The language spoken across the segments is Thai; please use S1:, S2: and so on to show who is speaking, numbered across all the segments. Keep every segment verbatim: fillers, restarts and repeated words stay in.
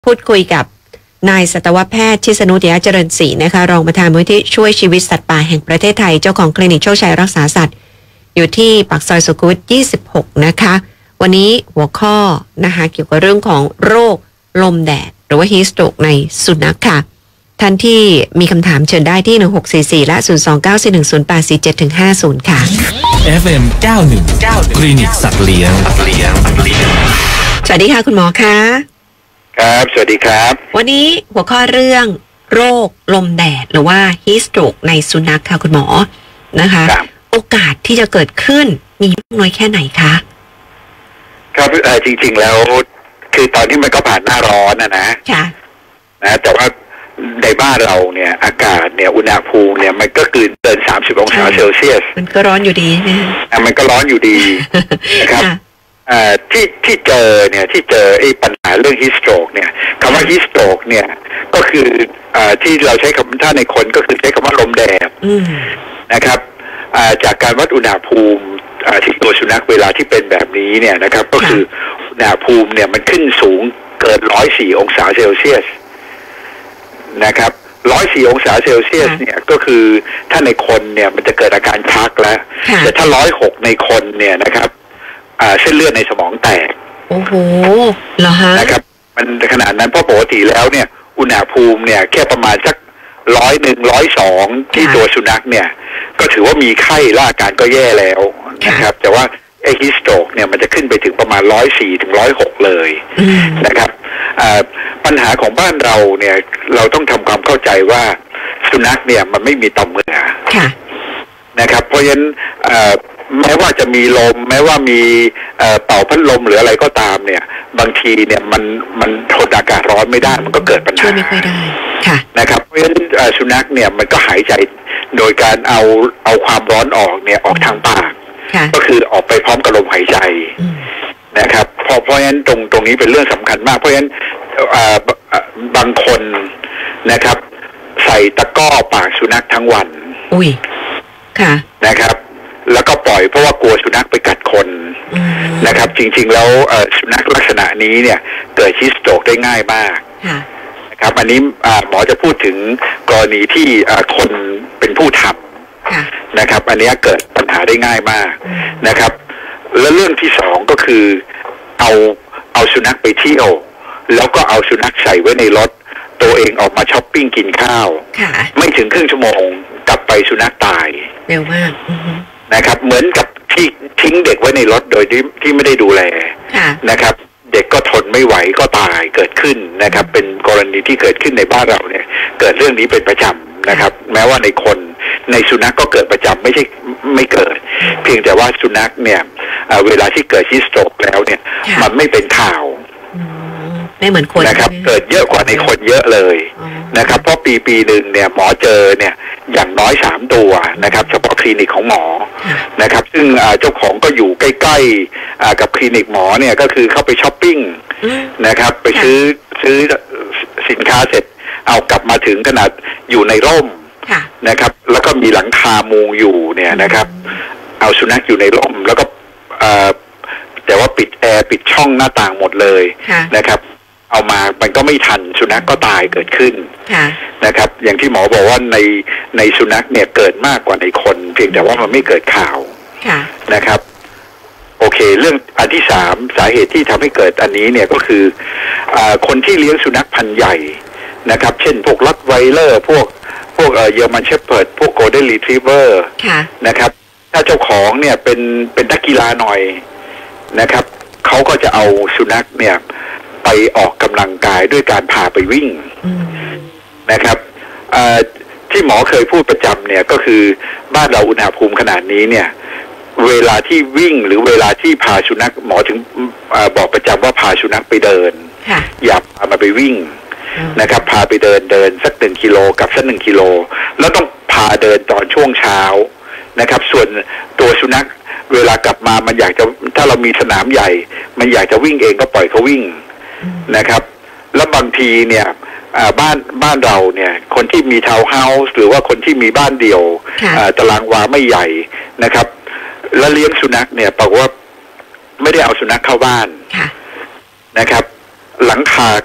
S1: พูดคุยกับนายสัตวแพทย์ชิสนุติยเจริญศรีนะคะรองประธานมูลที่ช่วยชีวิตสัตว์ป่าแห่งประเทศไทยเจ้าของคลินิกโชคชัยรักษาสัตว์อยู่ที่ปากซอยสุขุมวิทยี่สิบหกนะคะวันนี้หัวข้อนะคะเกี่ยวกับเรื่องของโรคลมแดดหรือว่าฮีสโตรกในสุนัขค่ะท่านที่มีคำถามเชิญได้ที่หนึ่งหกสี่สี่และศูนย์ สอง เก้า สี่ หนึ่ง ศูนย์ แปด สี่ เจ็ด ห้า ศูนย์ค่ะ
S2: เอฟ เอ็ม เก้าสิบเอ็ด คลินิกสัตว์เลี้ยง
S1: สวัสดีค่ะคุณหมอคะ
S3: ครับสวัสดีครับ
S1: วันนี้หัวข้อเรื่องโรคลมแดดหรือว่าฮีสโตรกในสุนัขค่ะคุณหมอนะคะโอกาสที่จะเกิดขึ้นมีมากน้อยแค่ไหนคะ
S3: ครับเออจริงๆแล้วคือตอนนี้มันก็ผ่านหน้าร้อนนะนะ
S1: ค่ะ
S3: นะแต่ว่าในบ้านเราเนี่ยอากาศเนี่ยอุณหภูมิเนี่ยมันก็เกินเกินสามสิบองศาเซลเซียส
S1: มันก็ร้อนอยู่ดี
S3: นะมันก็ร้อนอยู่ดีนะครับที่ที่เจอเนี่ยที่เจอไอ้ปัญหาเรื่องฮิสโตรกเนี่ยคำว่าฮิสโตรกเนี่ยก็คือที่เราใช้คำถ้าในคนก็คือใช้คำว่าลมแดดนะครับจากการวัดอุณหภูมิที่ตัวสุนัขเวลาที่เป็นแบบนี้เนี่ยนะครับก็คืออุณหภูมิเนี่ยมันขึ้นสูงเกินร้อยสี่องศาเซลเซียสนะครับร้อยสี่องศาเซลเซียสเนี่ยก็คือถ้าในคนเนี่ยมันจะเกิดอาการชักแล้วแต่ถ้าร้อยหกในคนเนี่ยนะครับเส้นเลือดในสมองแตก
S1: โอ้โหเหรอฮะ
S3: นะครับมันขนาดนั้นเพราะปกติแล้วเนี่ยอุณหภูมิเนี่ยแค่ประมาณสักร้อยหนึ่งร้อยสองที่ตัวสุนัขเนี่ยก็ถือว่ามีไข้และอาการก็แย่แล้วนะครับแต่ว่าไอ้ฮิสโตรกเนี่ยมันจะขึ้นไปถึงประมาณร้อยสี่ถึงร้อยหกเลยนะครับปัญหาของบ้านเราเนี่ยเราต้องทำความเข้าใจว่าสุนัขเนี่ยมันไม่มีต่อมเหงื่อนะครับเพราะฉะนั้นแม้ว่าจะมีลมแม้ว่ามีเป่าพัดลมหรืออะไรก็ตามเนี่ยบางทีเนี่ยมันมันทนอากาศร้อนไม่ได้มันก็เกิดปัญหา
S1: ช่วยไม่ค่อยได้ค่ะ
S3: นะครับเพราะฉะนั้นสุนัขเนี่ยมันก็หายใจโดยการเอาเอาความร้อนออกเนี่ยออกทางปากก็คือออกไปพร้อมกับลมหายใจนะครับเพราะเพราะฉะนั้นตรงตรงนี้เป็นเรื่องสำคัญมากเพราะฉะนั้นบางคนนะครับใส่ตะกร้อปากสุนัขทั้งวัน
S1: อุ้ยค่ะ
S3: นะครับแล้วก็ปล่อยเพราะว่ากลัวสุนัขไปกัดคนนะครับจริงๆแล้วสุนัขลักษณะนี้เนี่ยเกิดฮิสโตรกได้ง่ายมากนะครับอันนี้หมอจะพูดถึงกรณีที่คนเป็นผู้ทำนะครับอันนี้เกิดปัญหาได้ง่ายมากนะครับและเรื่องที่สองก็คือเอาเอาสุนัขไปเที่ยวแล้วก็เอาสุนัขใส่ไว้ในรถตัวเองออกมาช้อปปิ้งกินข้าวไม่ถึงครึ่งชั่วโมงกลับไปสุนัขตาย
S1: เร็วมาก
S3: นะครับเหมือนกับที่ทิ้งเด็กไว้ในรถโดยที่ที่ไม่ได้ดูแลนะครับเด็กก็ทนไม่ไหวก็ตายเกิดขึ้นนะครับเป็นกรณีที่เกิดขึ้นในบ้านเราเนี่ยเกิดเรื่องนี้เป็นประจำนะครับแม้ว่าในคนในสุนัข ก, ก็เกิดประจำไม่ใช่ไม่เกิดเพียงแต่ว่าสุนัขเนี่ยเวลาที่เกิดฮิสโตรกแล้วเนี่ยมันไม่เป็นข่าว
S1: ไม่เหมือนคน
S3: นะครับเกิดเยอะกว่าในคนเยอะเลยนะครับเพราะปีปีหนึ่งเนี่ยหมอเจอเนี่ยอย่างน้อยสามตัวนะครับเฉพาะคลินิกของหมอนะครับซึ่งเจ้าของก็อยู่ใกล้ๆกับคลินิกหมอเนี่ยก็คือเข้าไปช้อปปิ้งนะครับไปซื้อซื้อสินค้าเสร็จเอากลับมาถึงขนาดอยู่ในร่มนะครับแล้วก็มีหลังคามุงอยู่เนี่ยนะครับเอาสุนัขอยู่ในร่มแล้วก็แต่ว่าปิดแอร์ปิดช่องหน้าต่างหมดเลยนะครับเอามามันก็ไม่ทันสุนัข ก็ตายเกิดขึ้นนะครับอย่างที่หมอบอกว่าในในสุนัขเนี่ยเกิดมากกว่าในคนเพียงแต่ว่ามันไม่เกิดข่าวนะครับโอเคเรื่องอันที่สามสาเหตุที่ทำให้เกิดอันนี้เนี่ยก็คือคนที่เลี้ยงสุนัขพันธุ์ใหญ่นะครับเช่นพวกล็อตไวเลอร์พวกพวกเยอรมันเชพเพิร์ดพวกโกลเด้นรีทรีเวอร์นะครับถ้าเจ้าของเนี่ยเป็นเป็นนักกีฬาหน่อยนะครับเขาก็จะเอาสุนัขเนี่ยไปออกกำลังกายด้วยการพาไปวิ่งนะครับที่หมอเคยพูดประจำเนี่ยก็คือบ้านเราอุณหภูมิขนาดนี้เนี่ยเวลาที่วิ่งหรือเวลาที่พาสุนัขหมอถึงบอกประจำว่าพาสุนัขไปเดินอย่าพามาไปวิ่งนะครับพาไปเดินเดินสักหนึ่งกิโลกับสักหนึ่งกิโลแล้วต้องพาเดินตอนช่วงเช้านะครับส่วนตัวสุนัขเวลากลับมามันอยากจะถ้าเรามีสนามใหญ่มันอยากจะวิ่งเองก็ปล่อยเขาวิ่งนะครับแล้วบางทีเนี่ยบ้านบ้านเราเนี่ยคนที่มีทาวน์เฮาส์หรือว่าคนที่มีบ้านเดี่ยวตารางวาไม่ใหญ่นะครับแล้วเลี้ยงสุนัขเนี่ยบอกว่าไม่ได้เอาสุนัขเข้าบ้านนะครับหลังคาก็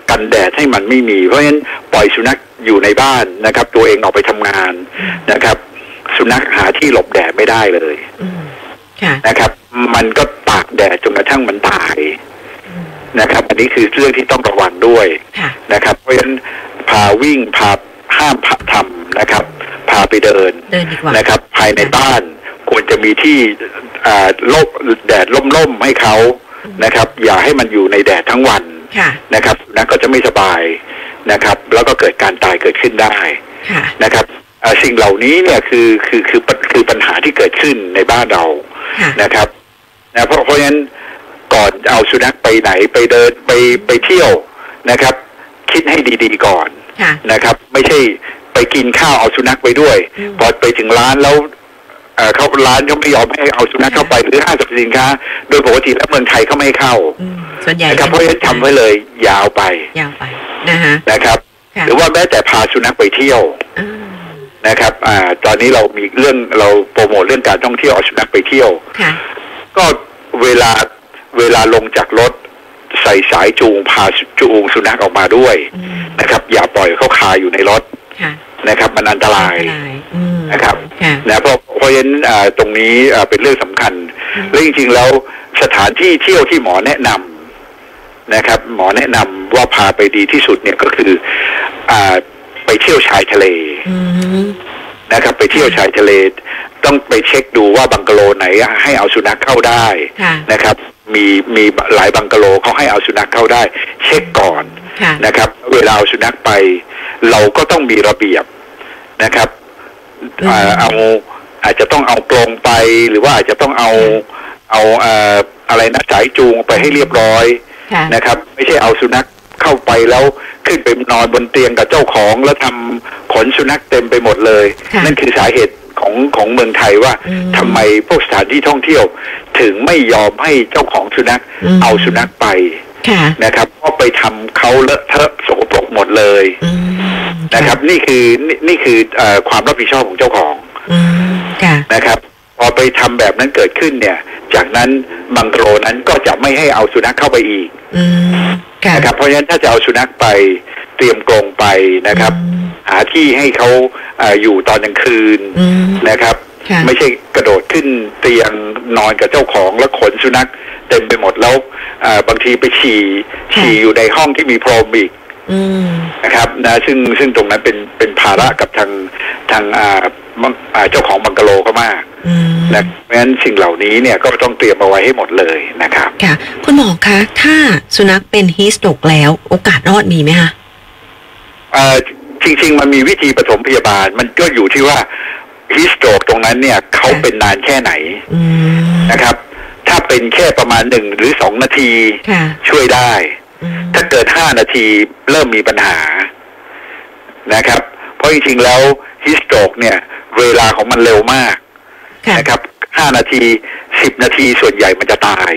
S3: กันแดดให้มันไม่มีเพราะฉะนั้นปล่อยสุนัขอยู่ในบ้านนะครับ ตัวเองออกไปทำงานนะครับ สุนัขหาที่หลบแดดไม่ได้เลยนะครับมันก็ตากแดดจนกระทั่งมันตายนะครับอันนี้คือเรื่องที่ต้องระวังด้วยนะครับเพราะฉะนั้นพาวิ่งพาห้ามทำนะครับพาไปเดินนะครับภายในบ้านควรจะมีที่ลบแดดล่มๆให้เขานะครับอย่าให้มันอยู่ในแดดทั้งวันนะครับนะก็จะไม่สบายนะครับแล้วก็เกิดการตายเกิดขึ้นได้นะครับสิ่งเหล่านี้เนี่ยคือคือคือคือปัญหาที่เกิดขึ้นในบ้านเรานะครับนะเพราะเพราะฉะนั้นก่อนเอาสุนัขไปไหนไปเดินไปไปเที่ยวนะครับคิดให้ดีๆก่อนนะครับไม่ใช่ไปกินข้าวเอาสุนัขไปด้วยพอไปถึงร้านแล้วเขาร้านเขาไม่ยอมให้เอาสุนัขเข้าไปหรือห้างสรรพสินค้าโดยปกติแล้วเมืองไทยเขาไม่เข้า
S1: ส่วนใหญ่
S3: นะครับเพราะฉะนั้นทำไว้เลยยาวไป
S1: ยาวไปนะฮะ
S3: นะครับหรือว่าแม้แต่พาสุนัขไปเที่ยวนะครับอ่าตอนนี้เรามีเรื่องเราโปรโมทเรื่องการท่องเที่ยวเอาสุนัขไปเที่ยวก็เวลาเวลาลงจากรถใส่สายจูงพาจูงสุนัขออกมาด้วยนะครับอย่าปล่อยเขาคาอยู่ในรถนะครับมันอันตรายนะครับนะเพราะเพราะฉะนั้นตรงนี้เป็นเรื่องสำคัญและจริงๆแล้วสถานที่เที่ยวที่หมอแนะนำนะครับหมอแนะนำว่าพาไปดีที่สุดเนี่ยก็คืออ่าไปเที่ยวชายทะเลนะครับไปเที่ยวชายทะเลต้องไปเช็คดูว่าบังกะโลไหนให้เอาสุนัขเข้าได้นะครับมีมีหลายบังกะโลเขาให้เอาสุนัขเข้าได้เช็คก่อนนะครับเวลาเอาสุนัขไปเราก็ต้องมีระเบียบนะครับเอาอาจจะต้องเอากรงไปหรือว่าอาจจะต้องเอาเอาอะไรนะสายจูงไปให้เรียบร้อยนะครับไม่ใช่เอาสุนัขเข้าไปแล้วขึ้นไปนอนบนเตียงกับเจ้าของแล้วทำขนสุนัขเต็มไปหมดเลยนั่นคือสาเหตุของของเมืองไทยว่าทำไมพวกสถานที่ท่องเที่ยวถึงไม่ยอมให้เจ้าของสุนัขเอาสุนัขไปนะครับเพราะไปทำเขาเลอะเทอะสกปรกหมดเลยนะครับนี่คือนี่คือความรับผิดชอบของเจ้าของนะครับพอไปทำแบบนั้นเกิดขึ้นเนี่ยจากนั้นบังกะโลนั้นก็จะไม่ให้เอาสุนัขเข้าไปอีกนะครับเพราะฉะนั้นถ้าจะเอาสุนัขไปเตรียมกรงไปนะครับหาที่ให้เขาอยู่ตอนกลางคืนนะครับไม่ใช่กระโดดขึ้นเตียงนอนกับเจ้าของแล้วขนสุนัขเต็มไปหมดแล้วบางทีไปฉี่ฉี่อยู่ในห้องที่มีพรมอีกนะครับนะซึ่งซึ่งตรงนั้นเป็นเป็นภาระกับทางทางเจ้าของบังกะโลก็มากนะเพราะฉะนั้นสิ่งเหล่านี้เนี่ยก็ต้องเตรียมเอาไว้ให้หมดเลยนะครับ
S1: ค่ะคุณหมอคะถ้าสุนัขเป็นฮีสโตรกแล้วโอกาสรอดมีไหมคะ
S3: จริงๆมันมีวิธีปฐมพยาบาลมันก็อยู่ที่ว่าฮีสโตรกตรงนั้นเนี่ยเขาเป็นนานแค่ไหนนะครับถ้าเป็นแค่ประมาณหนึ่งหรือสองนาทีช่วยได้ถ้าเกิดห้านาทีเริ่มมีปัญหานะครับเพราะจริงๆแล้วฮีสโตรกเนี่ยเวลาของมันเร็วมากนะครับห้านาทีสิบนาทีส่วนใหญ่มันจะตาย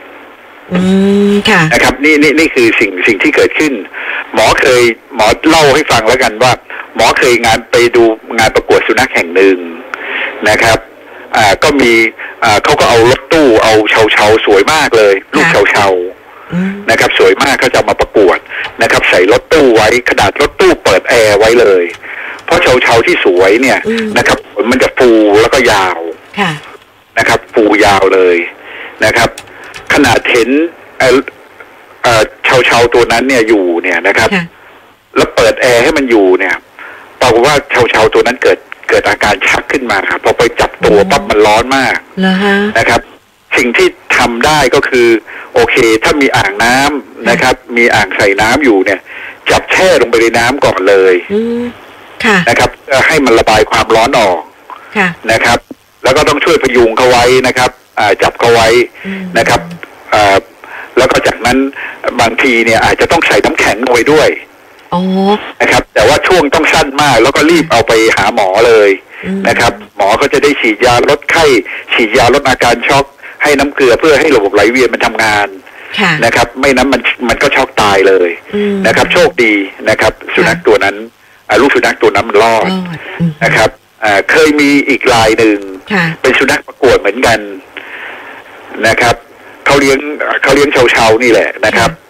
S3: นะครับนี่นี่นี่คือสิ่งสิ่งที่เกิดขึ้นหมอเคยหมอเล่าให้ฟังแล้วกันว่าหมอเคยงานไปดูงานประกวดสุนัขแห่งหนึ่งนะครับอ่าก็มีอ่าเขาก็เอารถตู้เอาเชาเชาสวยมากเลยลูกเชาเชานะครับสวยมากเขาจะมาประกวดนะครับใส่รถตู้ไว้ขนาดรถตู้เปิดแอร์ไว้เลยเพราะเชาเชาที่สวยเนี่ยนะครับมันจะฟูแล้วก็ยาวนะครับฟูยาวเลยนะครับขนาดเห็นเชาเชาตัวนั้นเนี่ยอยู่เนี่ยนะครับแล้วเปิดแอร์ให้มันอยู่เนี่ยปรากฏว่าเชาเชาตัวนั้นเกิดเกิดอาการชักขึ้นมาครับพอไปจับตัวปั๊บมันร้อนมากนะครับสิ่งที่ทำได้ก็คือโอเคถ้ามีอ่างน้ำนะครับมีอ่างใส่น้ำอยู่เนี่ยจับแช่ลงไปในน้ำก่อนเลยนะครับให้มันระบายความร้อนออกนะครับแล้วก็ต้องช่วยพยุงเขาไว้นะครับจับเขาไว้นะครับแล้วก็จากนั้นบางทีเนี่ยอาจจะต้องใส่น้ำแข็งลงไปด้วยนะครับแต่ว่าช่วงต้องสั้นมากแล้วก็รีบเอาไปหาหมอเลยนะครับหมอก็จะได้ฉีดยาลดไข้ฉีดยาลดอาการช็อกให้น้ำเกลือเพื่อให้ระบบไหลเวียนมันทำงานนะครับไม่นั้นมันมันก็ช็อกตายเลยนะครับโชคดีนะครับสุนัขตัวนั้นลูกสุนัขตัวนั้นมันรอดนะครับเคยมีอีกรายหนึ่งเป็นสุนัขประกวดเหมือนกันนะครับเขาเลี้ยงเขาเลี้ยงเชาเชานี่แหละนะครับ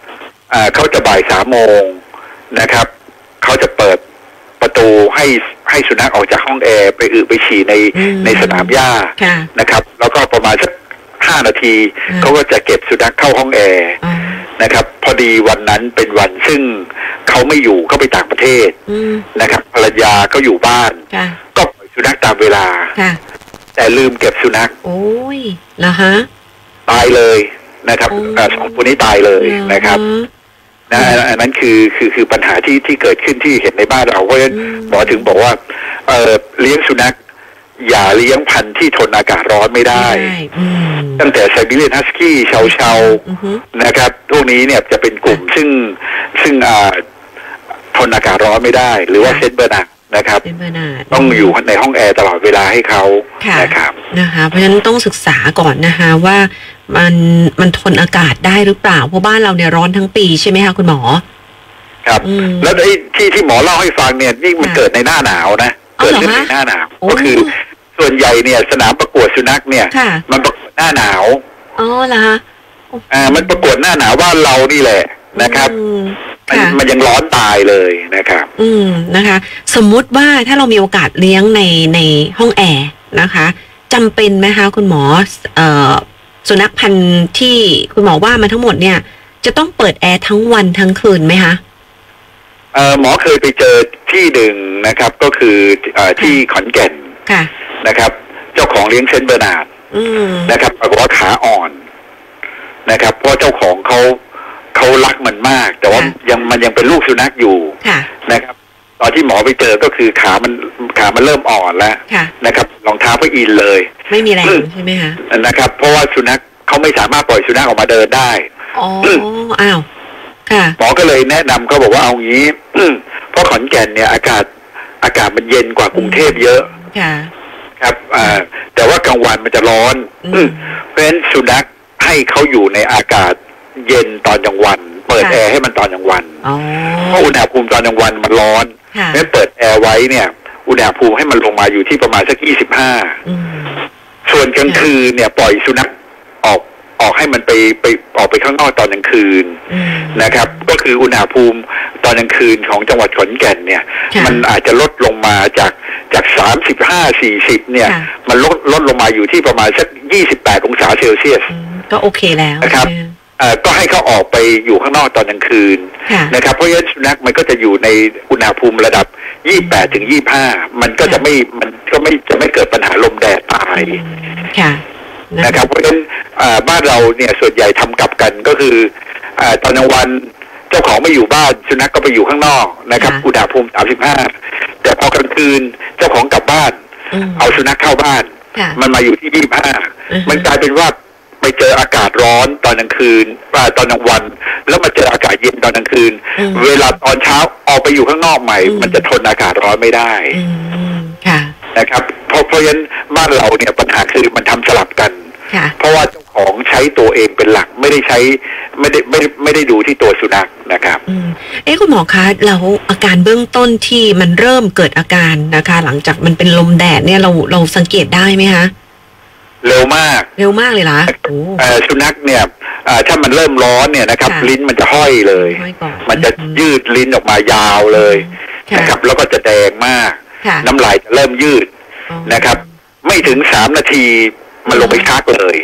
S3: อ่าเขาจะบ่ายสามโมงนะครับเขาจะเปิดประตูให้ให้สุนัขออกจากห้องแอร์ไปอึไปฉี่ในในสนามหญ้านะครับแล้วก็ประมาณสักห้านาทีเขาก็จะเก็บสุนัขเข้าห้องแอร์นะครับพอดีวันนั้นเป็นวันซึ่งเขาไม่อยู่เขาไปต่างประเทศนะครับภรรยาก็อยู่บ้านก็ปล่อยสุนัขตามเวลาแต่ลืมเก็บสุนัข
S1: โอ้ยนะฮะ
S3: ตายเลยนะครับสองตัวนี้ตายเลยนะครับนะอันนั้นคือคือคือปัญหาที่ที่เกิดขึ้นที่เห็นในบ้านเราเพราะฉะนั้นหมอถึงบอกว่าเอ่อเลี้ยงสุนัขอย่าเลี้ยงพันธุ์ที่ทนอากาศร้อนไม่ได้ตั้งแต่ไซบีเรียนฮัสกี้เชาเชานะครับพวกนี้เนี่ยจะเป็นกลุ่มซึ่งซึ่งอ่าทนอากาศร้อนไม่ได้หรือว่าเซนเบอร์นาร์ดนะครับต้องอยู่ในห้องแอร์ตลอดเวลาให้เขานะครับ
S1: นะคะเพราะฉะนั้นต้องศึกษาก่อนนะคะว่ามันมันทนอากาศได้หรือเปล่าเพราะบ้านเราเนี่ยร้อนทั้งปีใช่ไหมคะคุณหมอ
S3: ครับแล้วไอ้ที่ที่หมอเล่าให้ฟังเนี่ยนี่มันเกิดในหน้าหนาวนะเกิดขึ้นในหน้าหนาวก็คือส่วนใหญ่เนี่ยสนามประกวดสุนัขเนี่ยมันประกวดหน้าหนาว
S1: อ๋อเหรอคะ
S3: อ่ามันประกวดหน้าหนาวว่าเรานี่แหละนะครับมันมันยังร้อนตายเลยนะครับ
S1: อืมนะคะสมมุติว่าถ้าเรามีโอกาสเลี้ยงในในห้องแอร์นะคะจำเป็นไหมคะคุณหมอเอ่อสุนัขพันธุ์ที่คุณหมอว่ามาทั้งหมดเนี่ยจะต้องเปิดแอร์ทั้งวันทั้งคืนไหมคะ
S3: เอ่อหมอเคยไปเจอที่หนึ่งนะครับก็คือเอ่อที่ขอนแก่นนะครับเจ้าของเลี้ยงเซนต์เบอร์นาร์ดนะครับปรากฏว่าขาอ่อนนะครับเพราะเจ้าของเขาเขารักมันมากแต่ว่ายังมันยังเป็นลูกสุนัขอยู่นะครับตอนที่หมอไปเจอก็คือขามันขามันเริ่มอ่อนแล้วนะครับรองเท้าก็อินเลย
S1: ไม่มีแรงใช่ไหมคะ
S3: นะครับเพราะว่าสุนัขเขาไม่สามารถปล่อยสุนัขออกมาเดินได้
S1: อ๋ออ้าวค่ะ
S3: หมอก็เลยแนะนำเขาบอกว่าเอางี้เพราะขอนแก่นเนี่ยอากาศอากาศมันเย็นกว่ากรุงเทพเยอะครับอ่าแต่ว่ากลางวันมันจะร้อนเพราะฉะนั้นสุนัขให้เขาอยู่ในอากาศเย็นตอนกลางวันเปิดแอร์ให้มันตอนกลางวันเพราะอุณหภูมิตอนกลางวันมันร้อนงั้นเปิดแอร์ไว้เนี่ยอุณหภูมิให้มันลงมาอยู่ที่ประมาณสักยี่สิบห้าส่วนกลางคืนเนี่ยปล่อยสุนัขออกออกให้มันไปไปออกไปข้างนอกตอนกลางคืนนะครับก็คืออุณหภูมิตอนกลางคืนของจังหวัดขอนแก่นเนี่ยมันอาจจะลดลงมาจากจากสามสิบห้าสี่สิบเนี่ยมันลดลดลงมาอยู่ที่ประมาณสักยี่สิบแปดองศาเซลเซียส
S1: ก็โอเคแล้ว
S3: นะครับก็ให้เขาออกไปอยู่ข้างนอกตอนกลางคืนนะครับเพราะฉะนั้นสุนัขมันก็จะอยู่ในอุณหภูมิระดับยี่สิบแปดถึงยี่สิบห้ามันก็จะไม่มันก็ไม่จะไม่เกิดปัญหาลมแดดตายนะครับเพราะฉะนั้นบ้านเราเนี่ยส่วนใหญ่ทำกลับกันก็คือตอนกลางวันเจ้าของไม่อยู่บ้านสุนัขก็ไปอยู่ข้างนอกนะครับอุณหภูมิสามสิบห้าแต่พอกลางคืนเจ้าของกลับบ้านเอาสุนัขเข้าบ้านมันมาอยู่ที่ยี่สิบห้ามันกลายเป็นว่าไปเจออากาศร้อนตอนกลางคืนตอนกลางวันแล้วมาเจออากาศเย็นตอนกลางคืนเวลาตอนเช้าออกไปอยู่ข้างนอกใหม่มันจะทนอากาศร้อนไม่ได้นะครับเพราะเพราะฉะนั้นบ้านเราเนี่ยปัญหาคือมันทำสลับกันเพราะว่าเจ้าของใช้ตัวเองเป็นหลักไม่ได้ใช้ไม่ได้ไม่ไม่ได้ดูที่ตัวสุนัขนะครับ
S1: เอ๊ะคุณหมอคะแล้วอาการเบื้องต้นที่มันเริ่มเกิดอาการนะคะหลังจากมันเป็นลมแดดเนี่ยเราเราสังเกตได้ไหมคะ
S3: เร็วมาก
S1: เร็วมากเลยล่ะ
S3: สุนัขเนี่ยถ้ามันเริ่มร้อนเนี่ยนะครับลิ้นมันจะห้อยเลยมันจะยืดลิ้นออกมายาวเลยนะครับแล้วก็จะแดงมากน้ำลายจะเริ่มยืดนะครับไม่ถึงสามนาทีมันลงไปชักเลย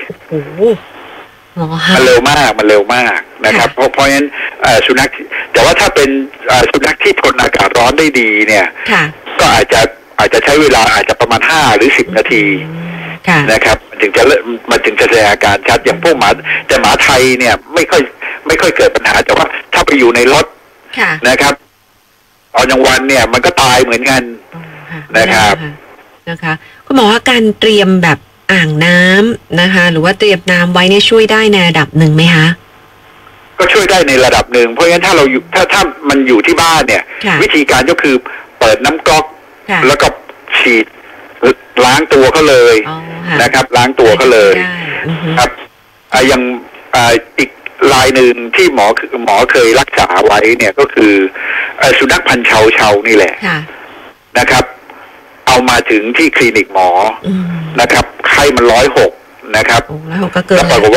S3: มันเร็วมากมันเร็วมากนะครับเพราะเพราะฉะนั้นสุนัขแต่ว่าถ้าเป็นสุนัขที่ทนอากาศร้อนได้ดีเนี่ยก็อาจจะอาจจะใช้เวลาอาจจะประมาณห้าหรือสิบนาทีนะครับมันถึงจะมันถึงจะแสดงอาการชัดอย่างพวกหมาแต่หมาไทยเนี่ยไม่ค่อยไม่ค่อยเกิดปัญหาแต่ว่าถ้าไปอยู่ในรถนะครับตอนกลางวันเนี่ยมันก็ตายเหมือนกันนะครับ
S1: นะคะคุณหมอว่าการเตรียมแบบอ่างน้ำนะคะหรือว่าเตรียมน้ำไว้เนี่ยช่วยได้ในระดับหนึ่งไหมคะ
S3: ก็ช่วยได้ในระดับหนึ่งเพราะงั้นถ้าเราอยู่ถ้าถ้ามันอยู่ที่บ้านเนี่ยวิธีการก็คือเปิดน้ำก๊อกแล้วก็ฉีดล้างตัวเขาเลยนะครับล้างตัวเขาเลยครับอย่างอีกรายหนึ่งที่หมอหมอเคยรักษาไว้เนี่ยก็คือสุนัขพันธุ์เชาเชานี่แหละนะครับเอามาถึงที่คลินิกหมอนะครับไข้มันร้อยหกนะครับแล้วปรากฏว่าพ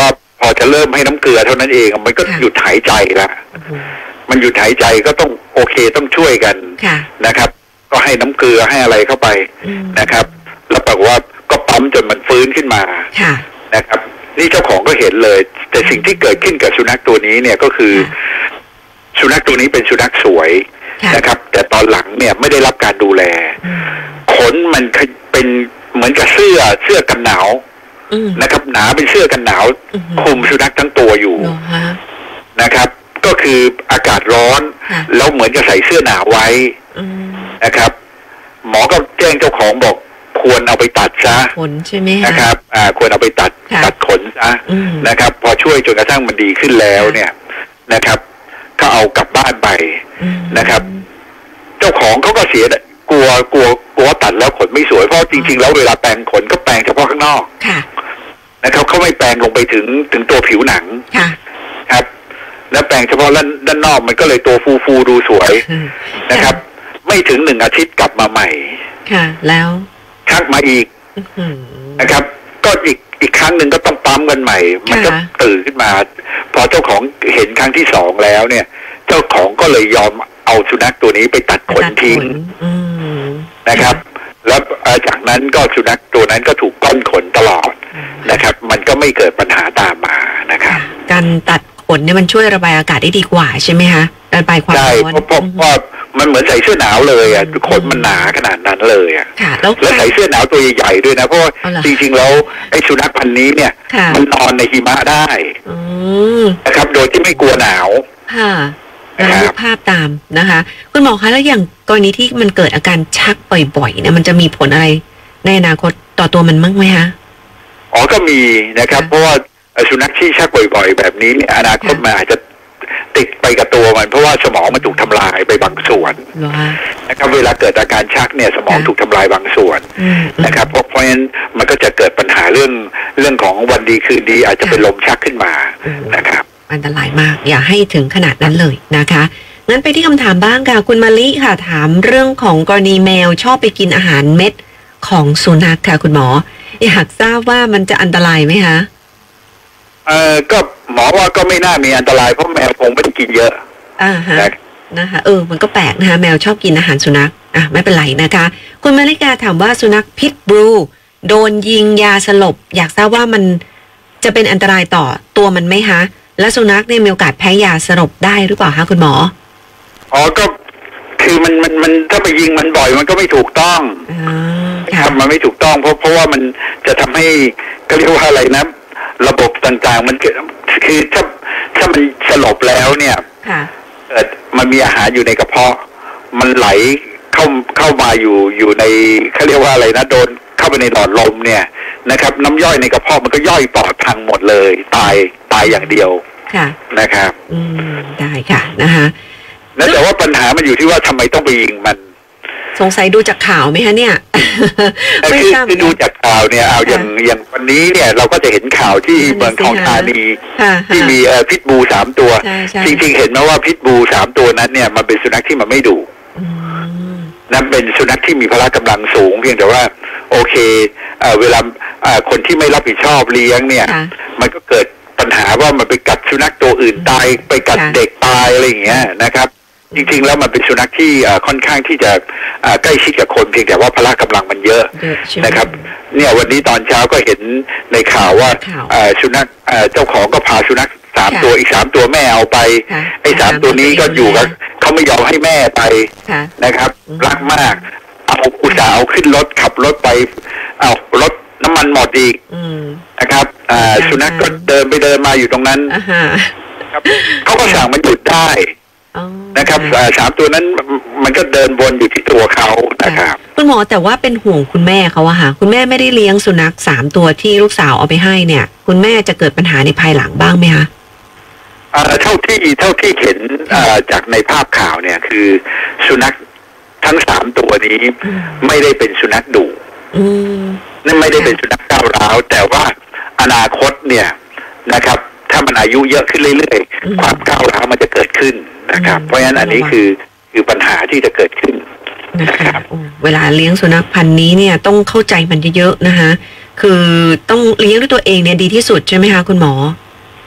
S3: อจะเริ่มให้น้ำเกลือเท่านั้นเองมันก็หยุดหายใจละมันหยุดหายใจก็ต้องโอเคต้องช่วยกันนะครับก็ให้น้ำเกลือให้อะไรเข้าไปนะครับแล้วปรากฏว่าก็ปั๊มจนมันฟื้นขึ้นมานะครับนี่เจ้าของก็เห็นเลยแต่สิ่งที่เกิดขึ้นกับสุนัขตัวนี้เนี่ยก็คือสุนัขตัวนี้เป็นสุนัขสวยนะครับแต่ตอนหลังเนี่ยไม่ได้รับการดูแลขนมันเป็นเหมือนกับเสื้อเสื้อกันหนาวนะครับหนาเป็นเสื้อกันหนาวคลุมสุนัขทั้งตัวอยู่นะครับก็คืออากาศร้อนแล้วเหมือนจะใส่เสื้อหนาวไว้นะครับหมอก็แจ้งเจ้าของบอกควรเอาไปตัดซะ
S1: ขนใช่ไหม
S3: นะครับอ่าควรเอาไปตัดตัดขนซะนะครับพอช่วยจนกระทั่งมันดีขึ้นแล้วเนี่ยนะครับก็เอากลับบ้านไปนะครับเจ้าของเขาก็เสียกลัวกลัวกลัวตัดแล้วขนไม่สวยเพราะจริงๆแล้วเวลาแปรงขนก็แปรงเฉพาะข้างนอกนะครับเขาไม่แปรงลงไปถึงถึงตัวผิวหนังครับแล้วแปรงเฉพาะด้านด้านนอกมันก็เลยตัวฟูฟูดูสวยนะครับไม่ถึงหนึ่งอาทิตย์กลับมาใหม่
S1: ค่ะแล้ว
S3: ชักมาอีกนะครับก็อีกอีกครั้งหนึ่งก็ต้องปั๊มกันใหม่มันก็ตื่นขึ้นมาพอเจ้าของเห็นครั้งที่สองแล้วเนี่ยเจ้าของก็เลยยอมเอาสุนัขตัวนี้ไปตัดขนทิ้งนะครับแล้วจากนั้นก็สุนัขตัวนั้นก็ถูกก้อนขนตลอดนะครับมันก็ไม่เกิดปัญหาตามมานะครับ
S1: การตัดขนเนี่ยมันช่วยระบายอากาศได้ดีกว่าใช่ไหมคะระบายความร้อน
S3: ใช่เพราะเพราะมันเหมือนใส่เสื้อหนาวเลยอ่ะขนมันหนาขนาดนั้นเลยอ่ะแล้วใส่เสื้อหนาวตัวใหญ่ๆด้วยนะเพราะจริงๆแล้วไอ้สุนัขพันธุ์นี้เนี่ยมันนอนในหิมะได้นะครับโดยที่ไม่กลัวหนาว
S1: ค่ะเราดูภาพตามนะคะคุณหมอคะแล้วอย่างกรณีที่มันเกิดอาการชักบ่อยๆเนี่ยมันจะมีผลอะไรในอนาคตต่อตัวมันมั้งไหมคะ
S3: อ๋อก็มีนะครับเพราะว่าสุนัขที่ชักบ่อยๆแบบนี้เนี่ยอนาคตมันอาจจะติดไปกับตัวมันเพราะว่าสมองมันถูกทำลายไปบางส่วนนะครับเวลาเกิดอาการชักเนี่ยสมองถูกทำลายบางส่วนนะครับเพราะเพราะฉะนั้นมันก็จะเกิดปัญหาเรื่องเรื่องของวันดีคืนดีอาจจะเป็นลมชักขึ้นมานะครับ
S1: อันตรายมากอย่าให้ถึงขนาดนั้นเลยนะคะงั้นไปที่คำถามบ้างค่ะคุณมะลิค่ะถามเรื่องของกรณีแมวชอบไปกินอาหารเม็ดของสุนัขค่ะคุณหมออยากทราบว่ามันจะอันตรายไหมคะ
S3: เออก็หมอว่าก็ไม่น่ามีอันตรายเพราะแมวคงไม่ได้กินเยอะ
S1: อ่าฮะนะคะเออมันก็แปลกนะคะแมวชอบกินอาหารสุนัขอ่ะไม่เป็นไรนะคะคุณมาริกาถามว่าสุนัขพิทบูโดนยิงยาสลบอยากทราบว่ามันจะเป็นอันตรายต่อตัวมันไหมคะและสุนัขเนี่ยมีโอกาสแพ้ยาสลบได้หรือเปล่าคะคุณหมอ
S3: อ๋อก็คือมันมันมันถ้าไปยิงมันบ่อยมันก็ไม่ถูกต้องครับมันไม่ถูกต้องเพราะเพราะว่ามันจะทำให้ก็เรียกว่าอะไรนะระบบต่างๆมันคือถ้าถ้ามันสลบแล้วเนี่ยเกิดมันมีอาหารอยู่ในกระเพาะมันไหลเข้าเข้ามาอยู่อยู่ในเขาเรียกว่าอะไรนะโดนเข้าไปในหลอดลมเนี่ยนะครับน้ำย่อยในกระเพาะมันก็ย่อยปอดพังหมดเลยตายตายอย่างเดียวนะครับ
S1: อืมได้ค่ะนะคะ
S3: แล้วแต่ว่าปัญหามันอยู่ที่ว่าทำไมต้องไปยิงมัน
S1: สงสัยดูจากข่าวไหมคะเนี่ย
S3: ไม่ทราบคือดูจากข่าวเนี่ยเอาอย่างอย่างวันนี้เนี่ยเราก็จะเห็นข่าวที่เมืองทองธานีที่มีพิษบูสามตัวจริงๆเห็นไหมว่าพิษบูสามตัวนั้นเนี่ยมันเป็นสุนัขที่มันไม่ดุนั่นเป็นสุนัขที่มีพละกำลังสูงเพียงแต่ว่าโอเคเวลาคนที่ไม่รับผิดชอบเลี้ยงเนี่ยมันก็เกิดปัญหาว่ามันไปกัดสุนัขตัวอื่นตายไปกัดเด็กตายอะไรอย่างเงี้ยนะครับจริงๆแล้วมันเป็นสุนัขที่ค่อนข้างที่จะใกล้ชิดกับคนเพียงแต่ว่าพละกำลังมันเยอะนะครับเนี่ยวันนี้ตอนเช้าก็เห็นในข่าวว่าสุนัขเจ้าของก็พาสุนัขสามตัวอีกสามตัวแม่เอาไปไอ้สามตัวนี้ก็อยู่กับเขาไม่ยอมให้แม่ไปนะครับรักมากเอาอุตส่าห์เอาขึ้นรถขับรถไปเอารถน้ำมันหมดอีกนะครับสุนัขก็เดินไปเดินมาอยู่ตรงนั้นเขาก็สั่งมันหยุดได้นะครับสามตัวนั้นมันก็เดินวนอยู่ที่ตัวเขานะครับ
S1: คุณหมอแต่ว่าเป็นห่วงคุณแม่เขาอะค่ะคุณแม่ไม่ได้เลี้ยงสุนัขสามตัวที่ลูกสาวเอาไปให้เนี่ยคุณแม่จะเกิดปัญหาในภายหลังบ้างไหมคะ
S3: เท่าที่เท่าที่เห็นจากในภาพข่าวเนี่ยคือสุนัขทั้งสามตัวนี้ไม่ได้เป็นสุนัขดุนั่นไม่ได้เป็นสุนัขก้าวร้าวแต่ว่าอนาคตเนี่ยนะครับถ้ามันอายุเยอะขึ้นเรื่อยๆความก้าวร้าวมันจะเกิดขึ้นนะครับเพราะฉะนั้นอันนี้คือคือปัญหาที่จะเกิดขึ้น
S1: นะครับเวลาเลี้ยงสุนัขพันธุ์นี้เนี่ยต้องเข้าใจมันเยอะๆนะคะคือต้องเลี้ยงด้วยตัวเองเนี่ยดีที่สุดใช่ไหมคะคุณหมอ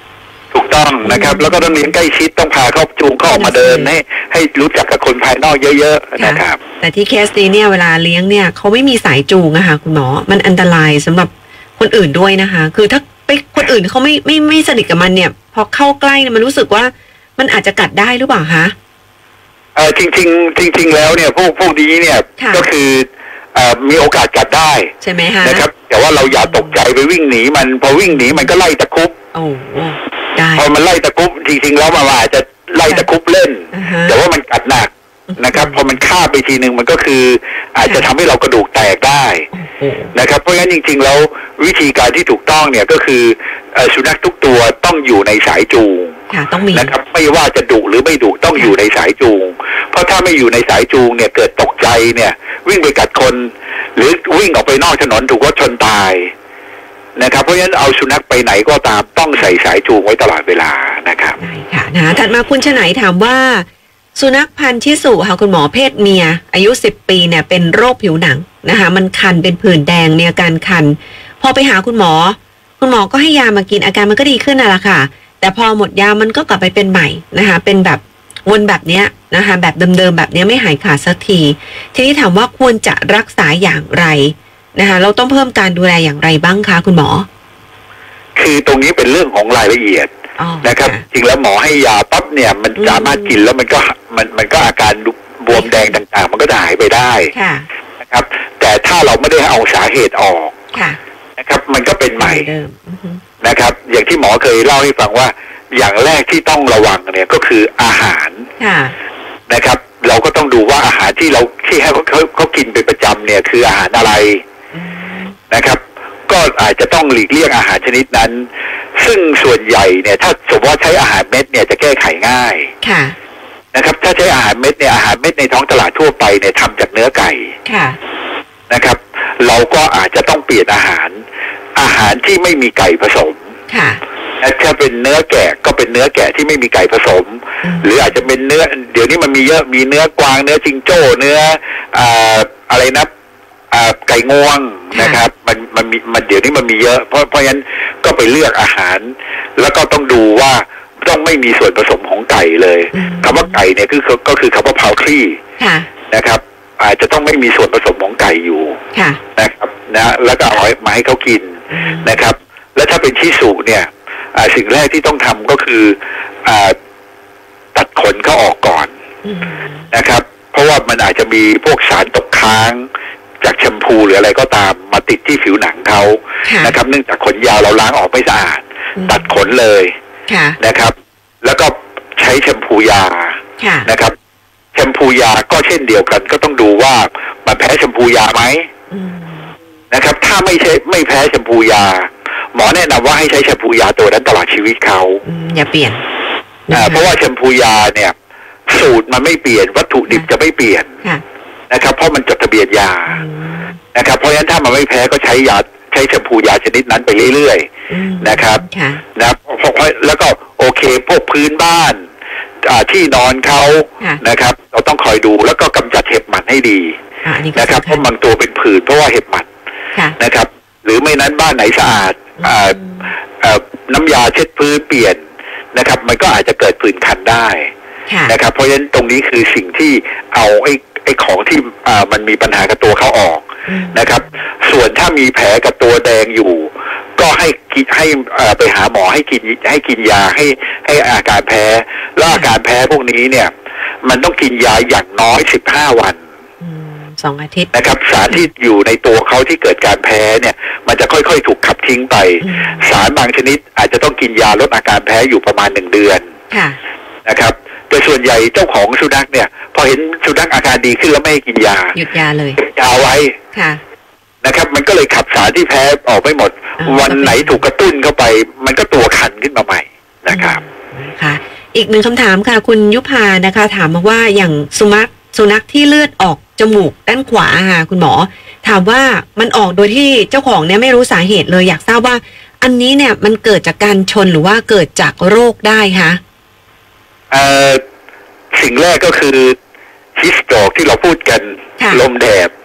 S3: ต้องนะครับแล้วก็ต้องเลี้ยงใกล้ชิดต้องพาเขาจูงเขาออกมาเดินให้ให้รู้จักกับคนภายนอกเยอะๆนะครับ
S1: แต่ที่เคสนี้เนี่ยเวลาเลี้ยงเนี่ยเขาไม่มีสายจูงอะค่ะคุณหมอมันอันตรายสำหรับคนอื่นด้วยนะคะคือถ้าไปคนอื่นเขาไม่ไม่ไม่สนิทกับมันเนี่ยพอเข้าใกล้เนี่ยมันรู้สึกว่ามันอาจจะกัดได้หรือเปล่าคะ
S3: เออจริงๆจริงๆแล้วเนี่ยพวกพวกนี้เนี่ยก็คือเอ่อมีโอกาสกัดได้
S1: ใช่ไหมคะ
S3: นะครับแต่ว่าเราอย่าตกใจไปวิ่งหนีมันพอวิ่งหนีมันก็ไล่ตะคุบ
S1: โอ้ได้
S3: พอมันไล่ตะคุบจริงๆแล้วมันอาจจะไล่ตะคุบเล่นแต่ว่ามันกัดหนักนะครับพอมันฆ่าไปทีหนึ่งมันก็คืออาจจะทำให้เรากระดูกแตกได้นะครับเพราะฉะนั้นจริงๆแล้ววิธีการที่ถูกต้องเนี่ยก็คือสุนัขทุกตัวต้องอยู่ในสายจูงนะครับไม่ว่าจะดุหรือไม่ดุต้องอยู่ในสายจูงเพราะถ้าไม่อยู่ในสายจูงเนี่ยเกิดตกใจเนี่ยวิ่งไปกัดคนหรือวิ่งออกไปนอกถนนถูกรถชนตายนะครับเพราะฉะนั้นเอาสุนัขไปไหนก็ตามต้องใส่สายจูงไว้ตลอดเวลานะครับ
S1: ได้ค่ะนะถัดมาคุณชนัยถามว่าสุนัขพันธุ์ชิสุค่ะคุณหมอเพศเมียอายุสิบปีเนี่ยเป็นโรคผิวหนังนะคะมันคันเป็นผื่นแดงมีอาการคันพอไปหาคุณหมอคุณหมอก็ให้ยามากินอาการมันก็ดีขึ้นน่ะล่ะค่ะแต่พอหมดยามันก็กลับไปเป็นใหม่นะคะเป็นแบบวนแบบเนี้ยนะคะแบบเดิมๆแบบเนี้ยไม่หายขาดสักทีทีนี้ถามว่าควรจะรักษาอย่างไรนะคะเราต้องเพิ่มการดูแลอย่างไรบ้างคะคุณหมอ
S3: คือตรงนี้เป็นเรื่องของรายละเอียดนะครับจริงแล้วหมอให้ยาปั๊บเนี่ยมันสามารถกินแล้วมันก็มันมันก็อาการบวมแดงต่างๆมันก็หายไปได้นะครับแต่ถ้าเราไม่ได้เอาสาเหตุออกนะครับมันก็เป็นใหม่นะครับอย่างที่หมอเคยเล่าให้ฟังว่าอย่างแรกที่ต้องระวังเนี่ยก็คืออาหารนะครับเราก็ต้องดูว่าอาหารที่เราที่ให้เขาเขาเขากินเป็นประจำเนี่ยคืออาหารอะไรนะครับก็อาจจะต้องหลีกเลี่ยงอาหารชนิดนั้นซึ่งส่วนใหญ่เนี่ยถ้าสมมติว่าใช้อาหารเม็ดเนี่ยจะแก้ไขง่ายนะครับถ้าใช้อาหารเม็ดเนี่ยอาหารเม็ดในท้องตลาดทั่วไปเนี่ยทำจากเนื้อไก่นะครับเราก็อาจจะต้องเปลี่ยนอาหารอาหารที่ไม่มีไก่ผสมถ้าเป็นเนื้อแกะก็เป็นเนื้อแกะที่ไม่มีไก่ผสมหรืออาจจะเป็นเนื้อเดี๋ยวนี้มันมีเยอะมีเนื้อกวางเนื้อจิงโจ้เนื้ออ่าอะไรนะอ่าไก่งวงนะครับมันมันมีมันเดี๋ยวนี้มันมีเยอะเพราะเพราะฉะนั้นก็ไปเลือกอาหารแล้วก็ต้องดูว่าต้องไม่มีส่วนผสมของไก่เลยคำว่าไก่เนี่ยคือก็คือคำว่าพาวทรีนะครับอาจจะต้องไม่มีส่วนผสมของไก่อยู่นะครับนะแล้วก็เอามาให้เขากินนะครับแล้วถ้าเป็นชิสุเนี่ยสิ่งแรกที่ต้องทำก็คืออตัดขนเขาออกก่อนนะครับเพราะว่ามันอาจจะมีพวกสารตกค้างจากแชมพูหรืออะไรก็ตามมาติดที่ผิวหนังเขานะครับเนื่องจากขนยาวเราล้างออกไม่สะอาดตัดขนเลยนะครับแล้วก็ใช้แชมพูยานะครับแชมพูยาก็เช่นเดียวกันก็ต้องดูว่ามันแพ้แชมพูยาไหมนะครับถ้าไม่ใช่ไม่แพ้แชมพูยาหมอแนะนำว่าให้ใช้แชมพูยาตัวนั้นตลอดชีวิตเขา
S1: อย่าเปลี่ยน
S3: เพราะว่าแชมพูยาเนี่ยสูตรมันไม่เปลี่ยนวัตถุดิบจะไม่เปลี่ยนนะครับเพราะมันจดทะเบียนยานะครับเพราะฉะนั้นถ้ามันไม่แพ้ก็ใช้ยาใช้แชมพูยาชนิดนั้นไปเรื่อยๆนะครับนะแล้วก็โอเคพวกพื้นบ้านที่นอนเขานะครับเราต้องคอยดูแล้วก็กำจัดเห็บหมัดให้ดีนะครับเพราะบางตัวเป็นผื่นเพราะว่าเห็บหมัดนะครับหรือไม่นั้นบ้านไหนสะอาดน้ำยาเช็ดพื้นเปลี่ยนนะครับมันก็อาจจะเกิดผื่นคันได้นะครับเพราะฉะนั้นตรงนี้คือสิ่งที่เอาไอ้ไอ้ของที่มันมีปัญหากับตัวเขาออกนะครับส่วนถ้ามีแผลกับตัวแดงอยู่ก็ให้ให้ไปหาหมอให้กินให้กินยาให้ให้อาการแพ้แล้วอาการแพ้พวกนี้เนี่ยมันต้องกินยาอย่างน้อยสิบห้าวัน
S1: สองอาทิตย์
S3: นะครับสารที่อยู่ในตัวเขาที่เกิดการแพ้เนี่ยมันจะค่อยๆถูกขับทิ้งไปสารบางชนิดอาจจะต้องกินยาลดอาการแพ้อยู่ประมาณหนึ่งเดือนนะครับแต่ส่วนใหญ่เจ้าของสุนัขเนี่ยพอเห็นสุนัขอาการดีขึ้นแล้วไม่ให้กินยา
S1: หยุดยาเลย
S3: ยาไว้นะครับมันก็เลยขับสารที่แพ้ออกไม่หมดวันไหนถูกกระตุ้นเข้าไปมันก็ตัวคันขึ้นมาใหม่นะครับ
S1: ค่ะอีกหนึ่งคำถามค่ะคุณยุพานะคะถามมาว่าอย่างสุนัขสุนัขที่เลือดออกจมูกด้านขวาค่ะคุณหมอถามว่ามันออกโดยที่เจ้าของเนี่ยไม่รู้สาเหตุเลยอยากทราบว่าอันนี้เนี่ยมันเกิดจากการชนหรือว่าเกิดจากโรคได้คะ
S3: เอ่อสิ่งแรกก็คือฮิสโตรกที่เราพูดกันลมแดด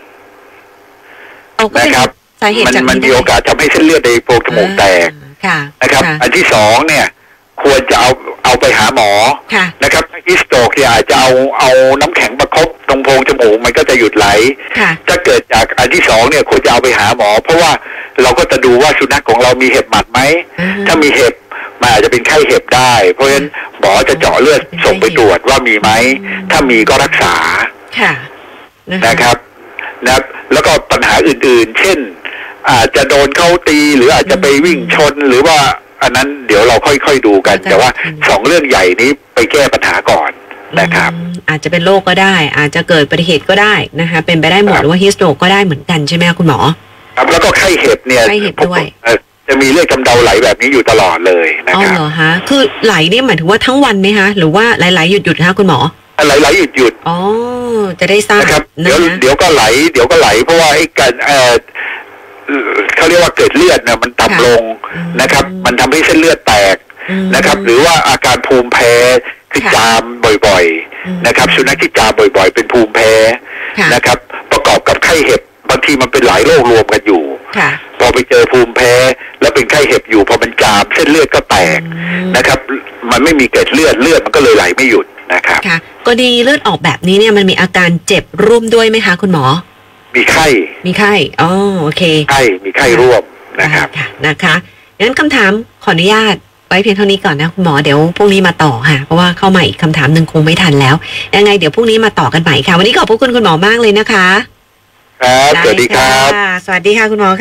S3: นะครับมันมันมีโอกาสทำให้เส้นเลือดในโพรงจมูกแตกนะครับอันที่สองเนี่ยควรจะเอาเอาไปหาหมอ
S1: ค่ะ
S3: นะครับถ้าฮิสโตรกเนี่ยอาจจะเอาเอาน้ำแข็งประคบตรงโพรงจมูกมันก็จะหยุดไหล
S1: ค่ะ
S3: ถ้าเกิดจากอันที่สองเนี่ยควรจะเอาไปหาหมอ เพราะว่าเราก็จะดูว่าสุนัขของเรามีเห็บหมัดไหม
S1: อืม
S3: ถ้ามีเห็บมันอาจจะเป็นไข้เห็บได้ เพราะฉะนั้นหมอจะเจาะเลือดส่งไปตรวจว่ามีไหม ถ้ามีก็รักษา
S1: ค่ะนะ
S3: นะครับนะครับแล้วก็ปัญหาอื่นๆ เช่น อาจจะโดนเขาตีหรืออาจจะไปวิ่งชนหรือว่าอันนั้นเดี๋ยวเราค่อยๆดูกัน แต่ว่าสองเรื่องใหญ่นี้ไปแก้ปัญหาก่อนนะครับ
S1: อืมอาจจะเป็นโรคก็ได้ อาจจะเกิดอุบัติเหตุก็ได้นะคะเป็นไปได้หมด
S3: ครับ
S1: หรือว่าฮิสโตรกก็ได้เหมือนกันใช่ไหมคะคุณหมอ
S3: ครับแล้วก็ไข้เห็บเนี่ย
S1: ไข้เห็บด้วย
S3: เอ่อจะมีเลือดกำเดาไหลแบบนี้อยู่ตลอดเลยนะ
S1: อ๋อ
S3: ครับ
S1: เหรอฮะคือไหลเนี่ยหมายถึงว่าทั้งวันไหมคะหรือว่าไหลๆหยุดๆคะคุณหมอ
S3: ไหลๆหยุดหยุด
S1: อ๋อจะได้ทรา
S3: ๆ
S1: บ
S3: นะครับ
S1: นะ
S3: เดี๋ยว
S1: คะ
S3: เดี๋ยวก็ไหลเดี๋ยวก็ไหล เพราะว่าไอ้การเอ่อเขาเรียกว่าเกิดเลือดเนี่ยมันต่ำลงนะครับ มันทำให้เส้นเลือดแตก
S1: อืม
S3: นะครับ หรือว่าอาการภูมิแพ้คือ
S1: ค่ะ
S3: จามบ่อย
S1: อืม
S3: ๆนะครับสุนัขที่จามบ่อยๆ เป็นภูมิแพ้
S1: ค่ะ
S3: นะครับ ประกอบกับไข้เห็บบางทีมันเป็นหลายโรครวมกันอยู่
S1: ค่ะ
S3: พอไปเจอภูมิแพ้แล้วเป็นไข้เห็บอยู่พอมันจามเส้นเลือดก็แตก
S1: อืม
S3: นะครับ มันไม่มีเกล็ดเลือดเลือดมันก็เลยไหลไม่หยุดนะครับ
S1: ค่ะกรณีเลือดออกแบบนี้เนี่ยมันมีอาการเจ็บร่วมด้วยไหมคะคุณหมอ
S3: มีไข้
S1: มีไข้อ๋อโอเค
S3: ไข้มีไข้ร่วมนะครับ
S1: ได้ค่ะนะคะงั้นคำถามขออนุญาตไว้เพียงเท่านี้ก่อนนะคุณหมอเดี๋ยวพรุ่งนี้มาต่อค่ะเพราะว่าเข้ามาอีกคำถามหนึ่งคงไม่ทันแล้วยังไงเดี๋ยวพรุ่งนี้มาต่อกันใหม่ค่ะวันนี้ขอบพระคุณคุณหมอมากเลยนะคะ
S3: ครับ สวัสดีครับ
S1: ได้ค่ะสวัสดีค่ะคุณหมอ